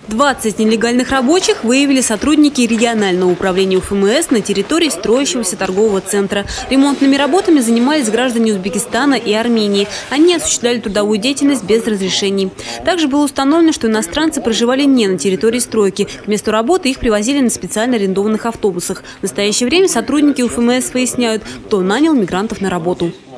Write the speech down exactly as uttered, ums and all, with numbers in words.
двадцать нелегальных рабочих выявили сотрудники регионального управления УФМС на территории строящегося торгового центра. Ремонтными работами занимались граждане Узбекистана и Армении. Они осуществляли трудовую деятельность без разрешений. Также было установлено, что иностранцы проживали не на территории стройки. К месту работы их привозили на специально арендованных автобусах. В настоящее время сотрудники УФМС выясняют, кто нанял мигрантов на работу.